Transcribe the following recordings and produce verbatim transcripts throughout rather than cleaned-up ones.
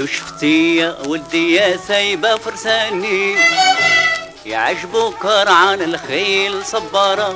لو شفتي يا ولدي يا سايبة فرساني يعجبوك رعان الخيل صبارة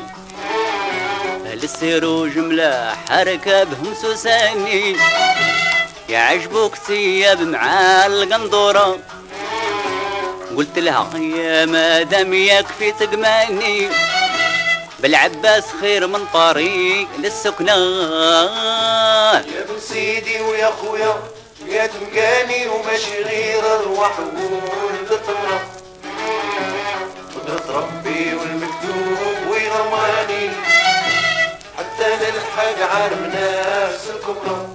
السروج ملاح حركة بهم سوساني يعجبوك ثياب مع القندورة قلت لها يا مادام يكفي تقماني بالعباس خير من طريق للسكنة يا ابن سيدي ويا خويا يا تمكاني وماشي غير ارواح وولد تمرة قدرة ربي والمكتوب ويغرماني حتى نلحق عالم ناس الكبرى.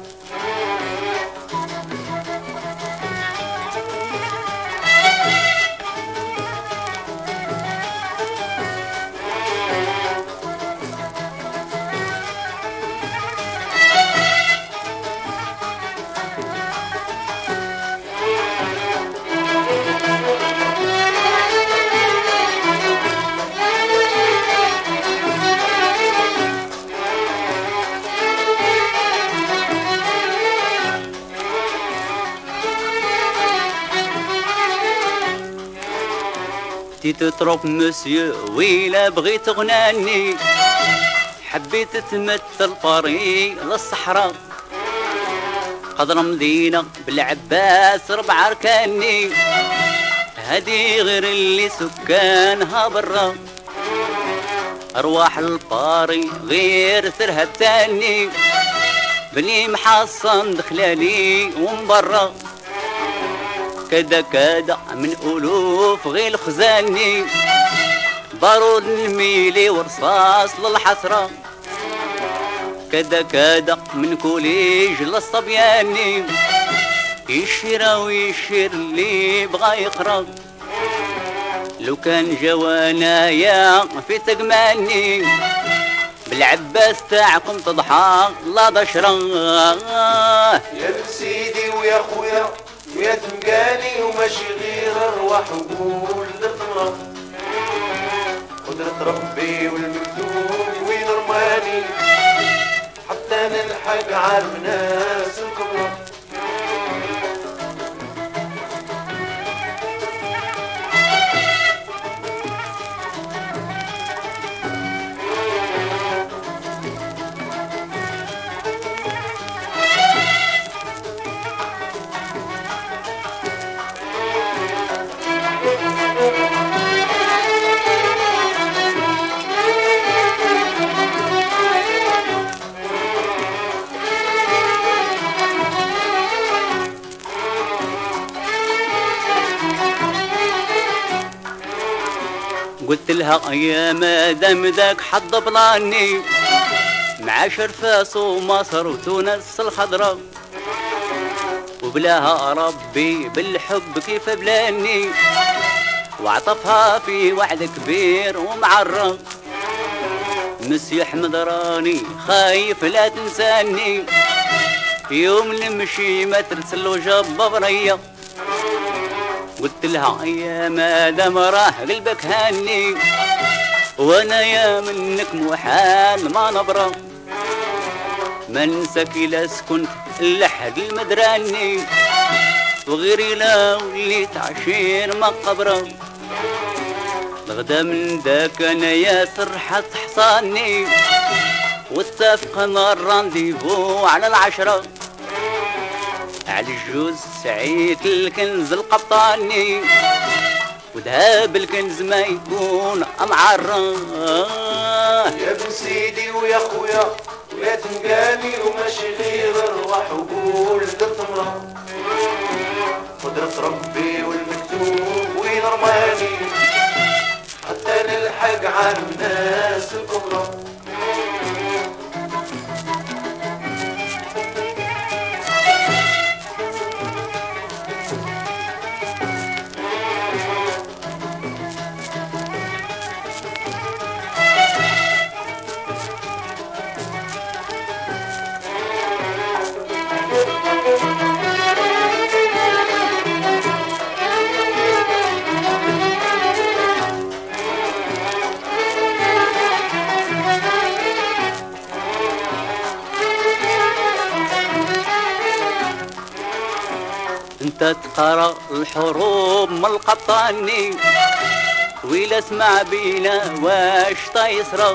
تي تتروب مسيو ويلا بغيت غناني حبيت تمثل طريق للصحراء قدر مدينة بالعباس ربع ركاني هادي غير اللي سكانها برا ارواح الباري غير ثرها التاني بني محصن دخلالي ومن برا كدا كدا من ألوف غير خزاني بارود الميلي ورصاص للحسرة كدا كدا من كوليج للصبياني يشير ويشير اللي بغا يقرا لو كان جوانايا في تقماني بالعباس تاعكم تضحى لا بشرة. يا ابن سيدي ويا خويا ويا تمكاني وماشي غير ارواح وولد تمرة قدرة ربي والمكتوب وينرماني حتى نلحق عالم ناس الكبرى. قلت لها يا مادام ذاك حظ بلاني مع شرفاس ومصر وتونس الخضراء وبلاها ربي بالحب كيف بلاني وعطفها في وعد كبير ومعرى مسي احمد راني خايف لا تنساني يوم نمشي ما ترسل وجب بريا قلت لها يا مادام راه قلبك هاني وانا يا منك محال ما نبرى ما ننساك الا سكنت لحد المدراني وغيري لا وليت عشير ما قبره الغدا من ذاك انا يا سرحة حصاني واتفقنا الرانديفو على العشرة على الجوز سعيد الكنز القبطاني وذهب الكنز ما يكون معرى. يا ابن سيدي ويا خويا ويا تنقاني وماشي غير ارواح وولد تمرة قدرة ربي والمكتوب وينرماني حتى نلحق عالم ناس الكبرى. انت تقرا الحروب من القطاني ويلا اسمع بينا واش طيصرا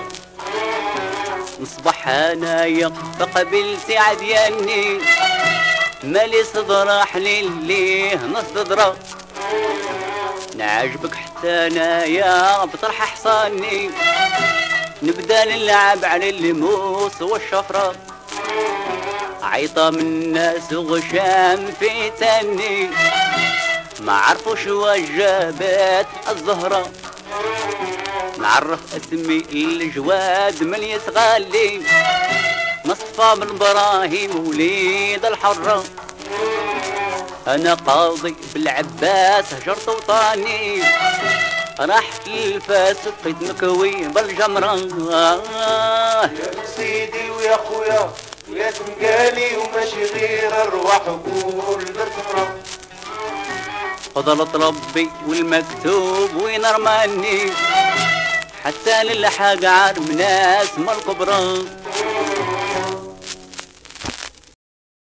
نصبح انايا فقبلتي عدياني مالي صدر حليل ليه نصدرا نعجبك حتى انايا بطرح حصاني نبدا نلعب على اللموس والشفرة عيطة من الناس وغشام في تاني ما عرفوش وجابات الزهرة نعرف اسمي الجواد من يتغالي مصطفى بن ابراهيم وليد الحرة انا قاضي بالعباس هجرت وطاني رحت للفاس بقيت مكوي بالجمرة يا سيدي ويا خويا يا تنقالي وماشي غير الرواح وكل بالفرة فضلت ربي والمكتوب وين رماني حتى للحق عار ناس من الكبرى